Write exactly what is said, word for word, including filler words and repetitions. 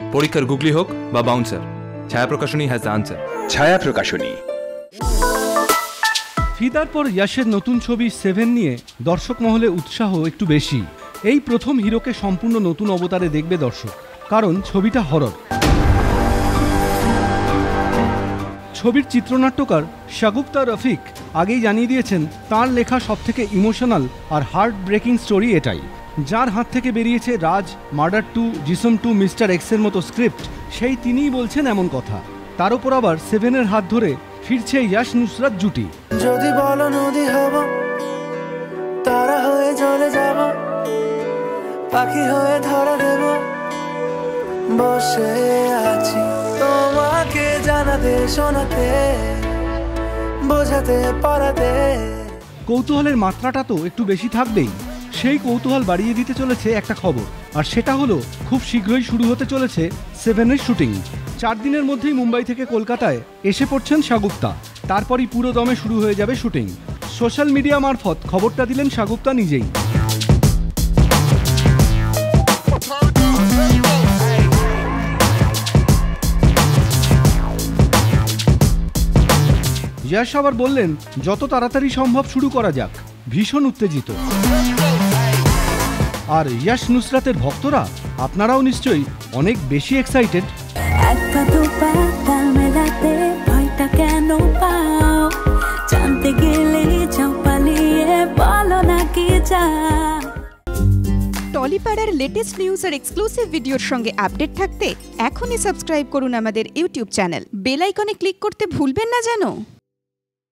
পরীক্ষার গুগলি হোক বা বাউন্সার, ছায়া প্রকাশনী হ্যাজ দ্য আনসার। ছায়া প্রকাশনী। ফিদার পর ইয়াশের নতুন ছবি সেভেন নিয়ে দর্শক মহলে উৎসাহ একটু বেশি। এই প্রথম হিরোকে সম্পূর্ণ নতুন অবতারে দেখবে দর্শক, কারণ ছবিটা হরর। ছবির চিত্রনাট্যকার শাগুফতা রফিক আগেই জানিয়ে দিয়েছেন তাঁর লেখা সবথেকে ইমোশনাল আর হার্ট ব্রেকিং স্টোরি এটাই। যার হাত থেকে বেরিয়েছে Raaz, murder two, Jism two, mister এক্সের মতো স্ক্রিপ্ট, সেই তিনিই বলছেন এমন কথা। তার উপর আবার সেভেনের হাত ধরে ফিরছে ইয়াশ নুসরাত জুটি। যদি বলো নদী হব, তারা হয়ে চলে যাব, পাখি হয়ে ধরা দেব, বসে আছি তোমাকে জানাতে, শোনাতে, বোঝাতে, পড়াতে। কৌতূহলের মাত্রাটা তো একটু বেশি থাকবেই। সেই কৌতূহল বাড়িয়ে দিতে চলেছে একটা খবর, আর সেটা হলো খুব শীঘ্রই শুরু হতে চলেছে সেভেনের শুটিং। চার দিনের মধ্যেই মুম্বাই থেকে কলকাতায় এসে পড়ছেন শাগুফতা, তারপরই পুরো দমে শুরু হয়ে যাবে শুটিং। সোশ্যাল মিডিয়া মারফত খবরটা দিলেন শাগুফতা নিজেই। ইয়াশ আবার বললেন যত তাড়াতাড়ি সম্ভব শুরু করা যাক, ভীষণ উত্তেজিত। আর ইয়াশ নুসরাতের ভক্তরা আপনারাও নিশ্চয়ই অনেক বেশি এক্সাইটেড। টলিপাড়ার লেটেস্ট নিউজ আর এক্সক্লুসিভ ভিডিওর সঙ্গে আপডেট থাকতে এখনই সাবস্ক্রাইব করুন আমাদের ইউটিউব চ্যানেল। বেল আইকনে ক্লিক করতে ভুলবেন না যেন।